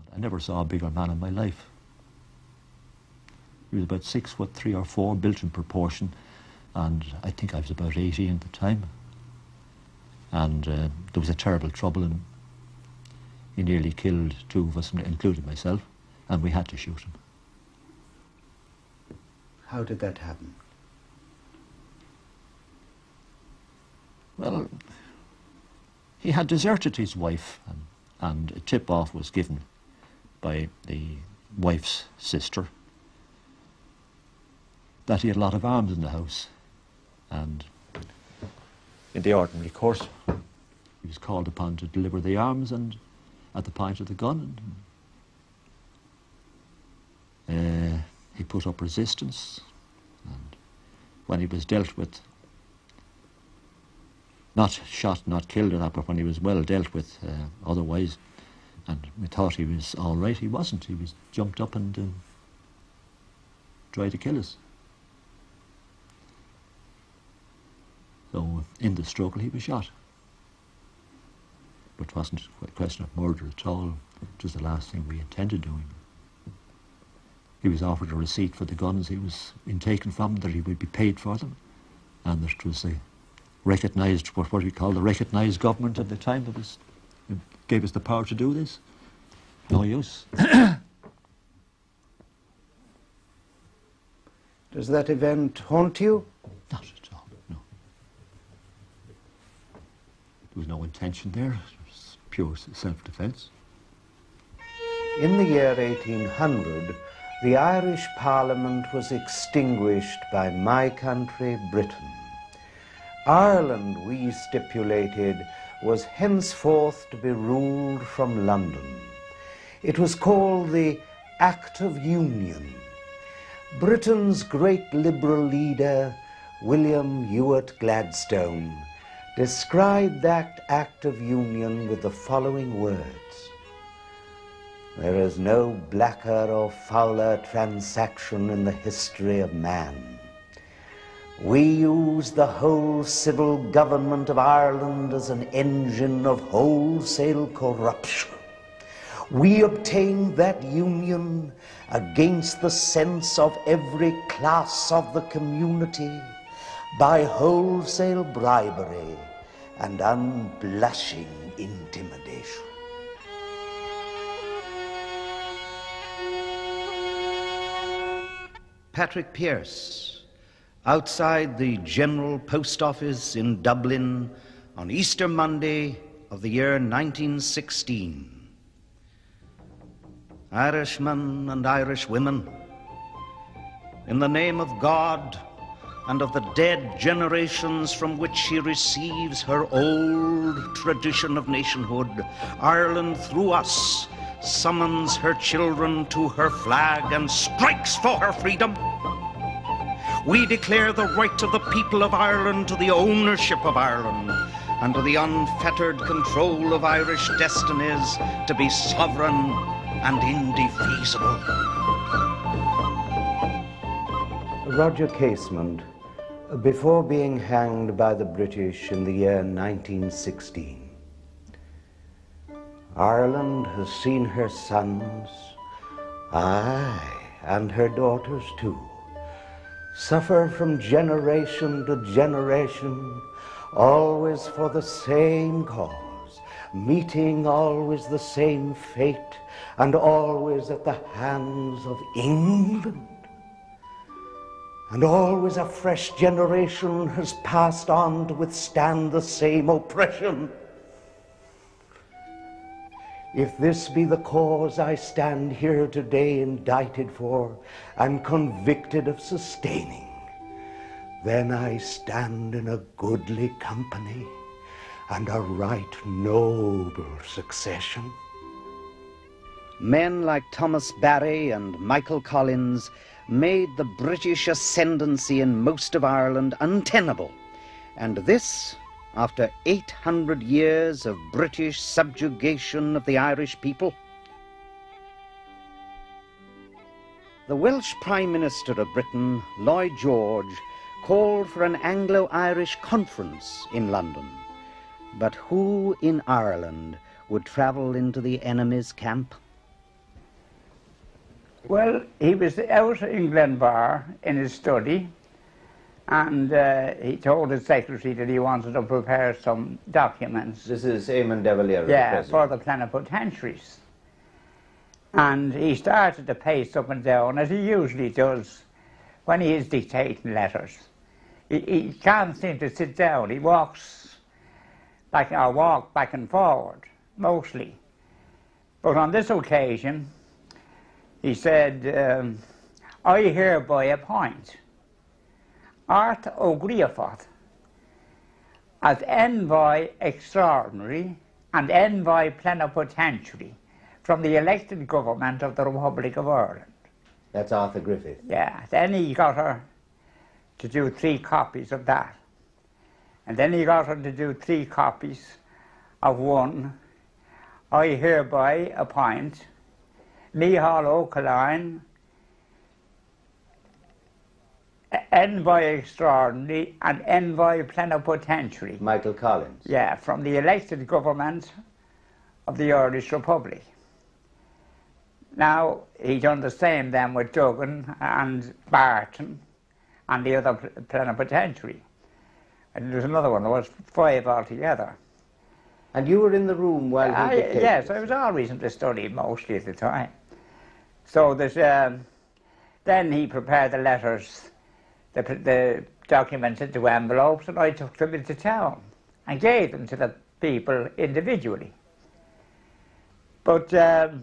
I never saw a bigger man in my life. He was about 6'3" or 4", built in proportion, and I think I was about 18 at the time. And there was a terrible trouble, and he nearly killed 2 of us, including myself, and we had to shoot him. How did that happen? Well, he had deserted his wife, and a tip-off was given by the wife's sister that he had a lot of arms in the house. And in the ordinary course, he was called upon to deliver the arms and at the point of the gun. He put up resistance, and when he was dealt with, not shot, not killed or that, but when he was well dealt with otherwise, and we thought he was all right, he wasn't. He was jumped up and tried to kill us. So in the struggle he was shot. But it wasn't a question of murder at all. It was the last thing we intended doing. He was offered a receipt for the guns he was taken from, that he would be paid for them, and that it was a recognised, what we call the recognised government at the time that gave us the power to do this. No use. Does that event haunt you? Not at all, no. There was no intention there. It was pure self-defence. In the year 1800, the Irish Parliament was extinguished by my country, Britain. Ireland, we stipulated, was henceforth to be ruled from London. It was called the Act of Union. Britain's great liberal leader, William Ewart Gladstone, described that Act of Union with the following words: "There is no blacker or fouler transaction in the history of man. We use the whole civil government of Ireland as an engine of wholesale corruption. We obtained that union against the sense of every class of the community by wholesale bribery and unblushing intimidation." Patrick Pearse, outside the General Post Office in Dublin on Easter Monday of the year 1916. Irishmen and Irish women, in the name of God and of the dead generations from which she receives her old tradition of nationhood, Ireland through us summons her children to her flag and strikes for her freedom. We declare the right of the people of Ireland to the ownership of Ireland and to the unfettered control of Irish destinies to be sovereign and indefeasible. Roger Casement, before being hanged by the British in the year 1916. Ireland has seen her sons, aye, and her daughters too, suffer from generation to generation, always for the same cause, meeting always the same fate, and always at the hands of England. And always a fresh generation has passed on to withstand the same oppression. If this be the cause I stand here today indicted for and convicted of sustaining, then I stand in a goodly company and a right noble succession. Men like Thomas Barry and Michael Collins made the British ascendancy in most of Ireland untenable, and this after 800 years of British subjugation of the Irish people. The Welsh Prime Minister of Britain, Lloyd George, called for an Anglo-Irish conference in London. But who in Ireland would travel into the enemy's camp? Well, he was out in Glenbar in his study, and he told his secretary that he wanted to prepare some documents. This is Eamon de Valera, yeah, for the plenipotentiaries. And he started to pace up and down, as he usually does when he is dictating letters. He can't seem to sit down. He walks back and forward, mostly. But on this occasion, he said, I hereby appoint Art O'Griafoth as envoy extraordinary and envoy plenipotentiary from the elected government of the Republic of Ireland. That's Arthur Griffith. Yeah, then he got her to do 3 copies of that. And then he got her to do 3 copies of one. I hereby appoint Micheál O'Callaghan, envoy extraordinary and envoy plenipotentiary. Michael Collins. Yeah, from the elected government of the Irish Republic. Now, he done the same then with Duggan and Barton and the other plenipotentiary. And there's another one, there was 5 altogether. And you were in the room while he dictated? Yes, I was always in the study mostly at the time. So there's, then he prepared the letters, the documents into envelopes, and I took them into town and gave them to the people individually. But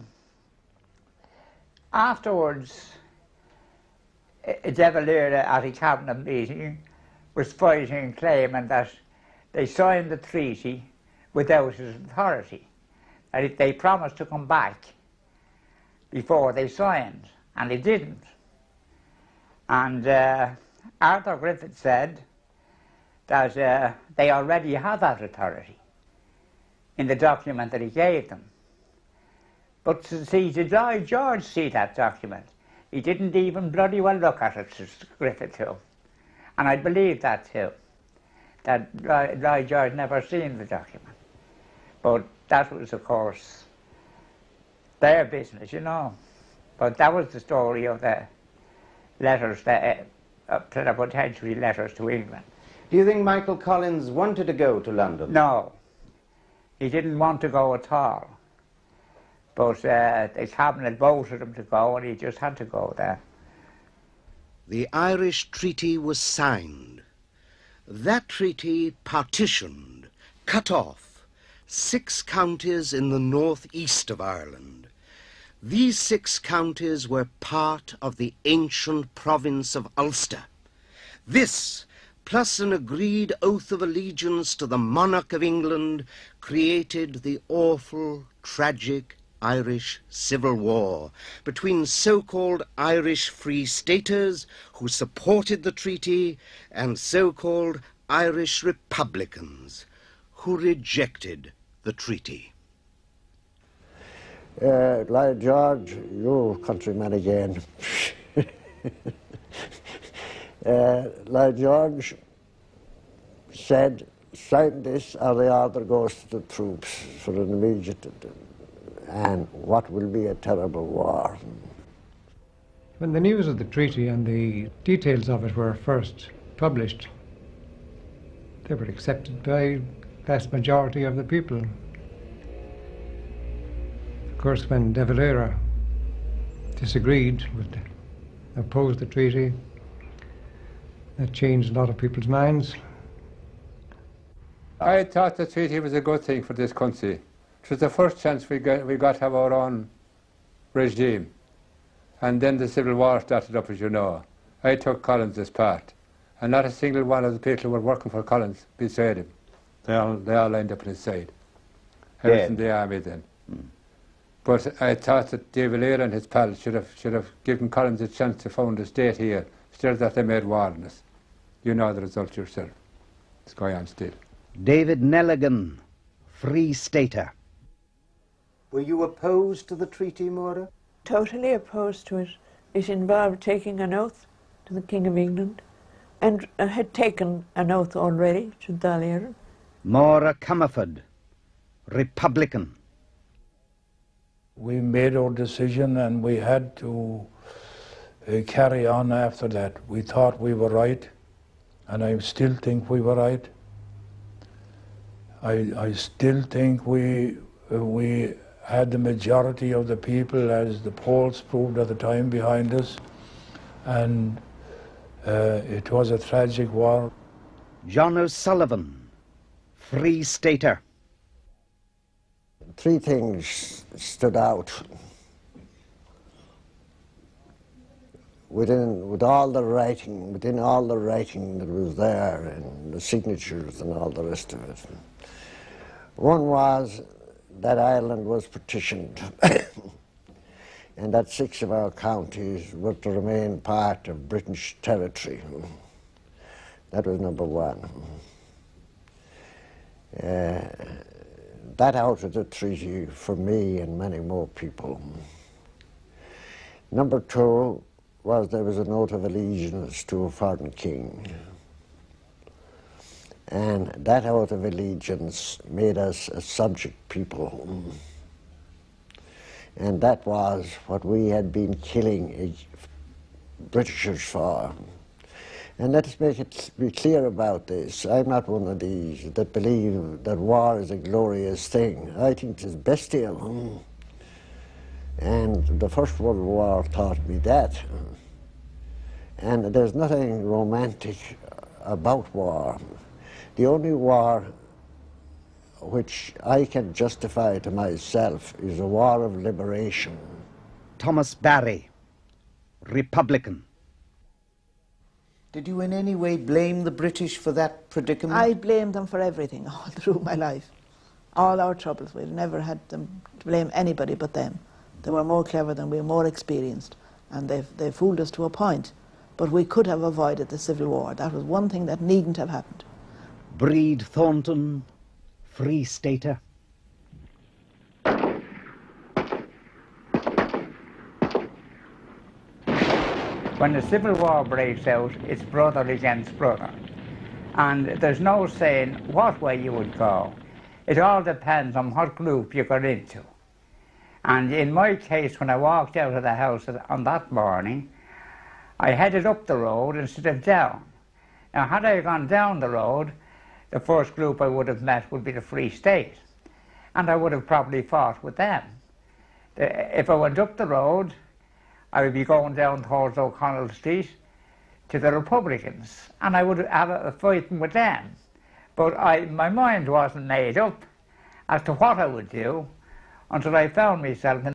afterwards, De Valera at a cabinet meeting was fighting and claiming that they signed the treaty without his authority. And they promised to come back before they signed, and they didn't. And Arthur Griffith said that they already had that authority in the document that he gave them. But to see, did Lloyd George see that document? He didn't even bloody well look at it, says Griffith too. And I believe that too, that Lloyd George never seen the document. But that was, of course, their business, you know. But that was the story of the letters, the plenipotentiary letters to England. Do you think Michael Collins wanted to go to London? No, he didn't want to go at all. But the cabinet voted him to go, and he just had to go there. The Irish Treaty was signed. That treaty partitioned, cut off, 6 counties in the northeast of Ireland. These 6 counties were part of the ancient province of Ulster. This, plus an agreed oath of allegiance to the monarch of England, created the awful, tragic Irish Civil War between so-called Irish Free Staters who supported the treaty and so-called Irish Republicans who rejected the treaty. Lloyd George, your countryman again. Lloyd George said, sign this or the order goes to the troops for an immediate, and what will be a terrible war. When the news of the treaty and the details of it were first published, they were accepted by the vast majority of the people. Of course, when De Valera disagreed with, opposed the treaty, that changed a lot of people's minds. I thought the treaty was a good thing for this country. It was the first chance we got to have our own regime. And then the Civil War started up, as you know. I took Collins' part. And not a single one of the people who were working for Collins betrayed him. They all lined up on his side. I was in the army then. But I thought that De Valera and his pals should have given Collins a chance to found a state here, instead of that they made war on us. You know the result yourself. It's going on still. David Nelligan, Free Stater. Were you opposed to the treaty, Maura? Totally opposed to it. It involved taking an oath to the King of England, and had taken an oath already to Dáil. Maura Comerford, Republican. We made our decision and we had to carry on after that. We thought we were right, and I still think we were right. I still think we had the majority of the people, as the polls proved at the time, behind us, and it was a tragic war. John O'Sullivan, Free Stater. Three things stood out. Within all the writing that was there, and the signatures and all the rest of it. One was that Ireland was partitioned and that 6 of our counties were to remain part of British territory. That was number one. That outed the treaty for me and many more people. Number two was there was a note of allegiance to a foreign king. And that oath of allegiance made us a subject people. And that was what we had been killing Britishers for. And let's be clear about this. I'm not one of these that believe that war is a glorious thing. I think it's bestial. And the First World War taught me that. And there's nothing romantic about war. The only war which I can justify to myself is a war of liberation. Thomas Barry, Republican. Did you in any way blame the British for that predicament? I blamed them for everything all through my life. All our troubles. We've never had them to blame anybody but them. They were more clever than we, more experienced, and they fooled us to a point. But we could have avoided the Civil War. That was one thing that needn't have happened. Breed Thornton, Free Stater. When the Civil War breaks out, it's brother against brother. And there's no saying what way you would go. It all depends on what group you got into. And in my case, when I walked out of the house on that morning, I headed up the road instead of down. Now, had I gone down the road, the first group I would have met would be the Free State, and I would have probably fought with them. If I went up the road, I would be going down towards O'Connell Street to the Republicans, and I would have a fighting with them. But my mind wasn't made up as to what I would do until I found myself in